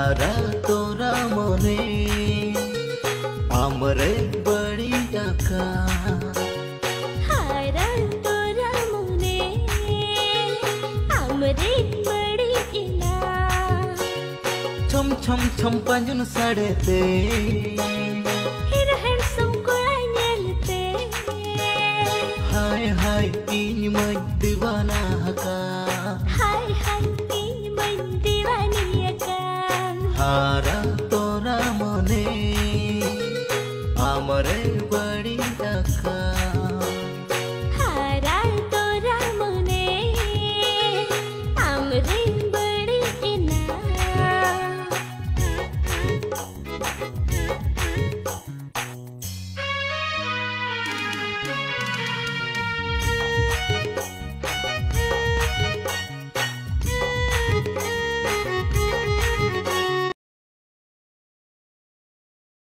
हारा तोरा मने हमरे बड़ी डका हारा तोरा मने हमरे बड़ी इना छम छम छम पंजुन सड़ते हिर हिर संकोड़ा नेलते हाय हाय इन मज दीवाना का हाय हाय इन मन दीवानी का हारा